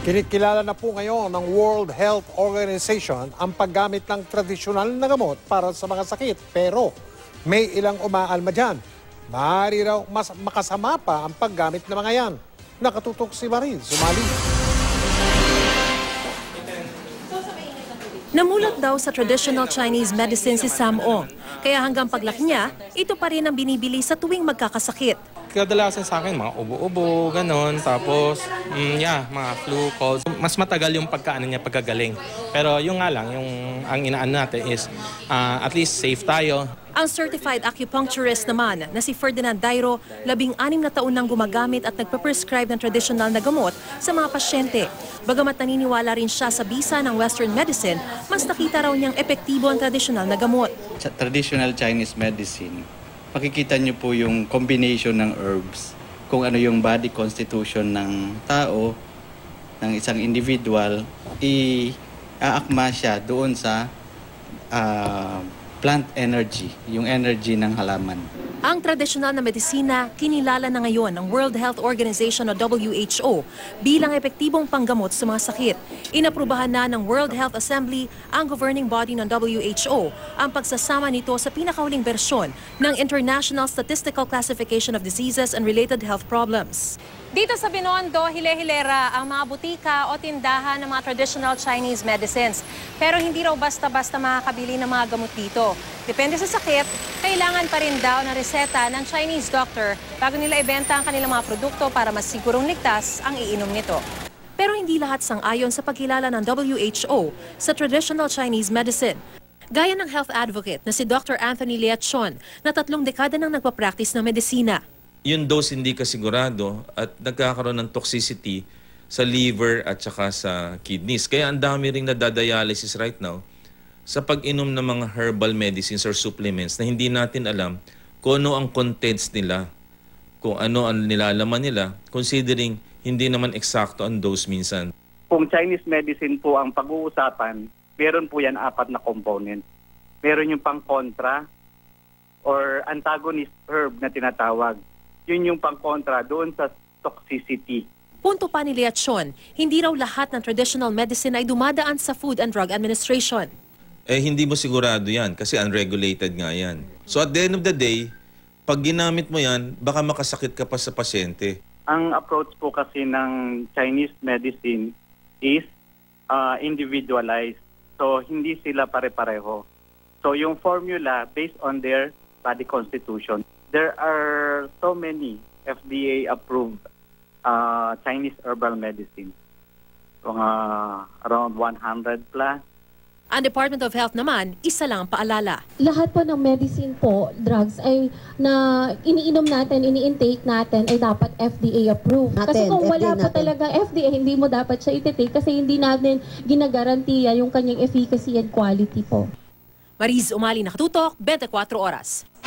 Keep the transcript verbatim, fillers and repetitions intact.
Kinikilala na po ngayon ng World Health Organization ang paggamit ng tradisyonal na gamot para sa mga sakit. Pero may ilang umaalma dyan. Maaari raw mas makasama pa ang paggamit ng mga yan. Nakatutok si Marin Sumali. Namulat daw sa traditional Chinese medicine si Sam Ong. Kaya hanggang paglaki niya, ito pa rin ang binibili sa tuwing magkakasakit. Kadalasan sa akin, mga ubo-ubo, ganon. Tapos, mm, yeah, mga flu, colds. Mas matagal yung pagkaano niya, pagkagaling. Pero yung nga lang, yung ang inaan natin is uh, at least safe tayo. Ang certified acupuncturist naman na si Ferdinand Dairo, labing anim na taon nang gumagamit at nagpe-prescribe ng traditional na gamot sa mga pasyente. Bagamat naniniwala rin siya sa bisa ng Western medicine, mas nakita raw niyang epektibo ang traditional na gamot. Sa traditional Chinese medicine, makikita niyo po yung combination ng herbs, kung ano yung body constitution ng tao, ng isang individual, i-aakma siya doon sa uh, plant energy, yung energy ng halaman. Ang tradisyonal na medisina kinilala na ngayon ng World Health Organization o W H O bilang epektibong panggamot sa mga sakit. Inaprubahan na ng World Health Assembly, ang governing body ng W H O, ang pagsasama nito sa pinakahuling bersyon ng International Statistical Classification of Diseases and Related Health Problems. Dito sa Binondo, hile-hilera ang mga butika o tindahan ng mga traditional Chinese medicines. Pero hindi raw basta-basta makakabili ng mga gamot dito. Depende sa sakit, kailangan pa rin daw ng reseta ng Chinese doctor bago nila ibenta ang kanilang mga produkto para mas sigurong ligtas ang iinom nito. Pero hindi lahat sang-ayon sa pagkilala ng W H O sa traditional Chinese medicine. Gaya ng health advocate na si Doctor Anthony Liachon na tatlong dekada nang nagpa-practice ng medisina. Yung dose hindi kasigurado at nagkakaroon ng toxicity sa liver at saka sa kidneys. Kaya ang dami ring nadadialysis right now sa pag-inom ng mga herbal medicines or supplements na hindi natin alam kung ano ang contents nila, kung ano ang nilalaman nila, considering hindi naman eksakto ang dose minsan. Kung Chinese medicine po ang pag-uusapan, meron po yan apat na component. Meron yung pang-kontra or antagonist herb na tinatawag. Yun yung pang-kontra doon sa toxicity. Punto pa ni Liachon, hindi raw lahat ng traditional medicine ay dumadaan sa Food and Drug Administration. Eh hindi mo sigurado yan kasi unregulated nga yan. So at the end of the day, pag ginamit mo yan, baka makasakit ka pa sa pasyente. Ang approach po kasi ng Chinese medicine is uh, individualized. So hindi sila pare-pareho. So yung formula based on their body constitution. There are so many F D A-approved uh, Chinese herbal medicine. Mga around one hundred plus. Ang Department of Health naman, isa lang ang paalala. Lahat po ng medicine po, drugs, ay na iniinom natin, ini-intake natin, ay dapat F D A approved. Natin, kasi kung wala F D A po natin. talaga F D A, hindi mo dapat siya iti-take kasi hindi natin ginagarantiya yung kanyang efficacy and quality po. Mariz Umali, Nakatutok, twenty-four oras.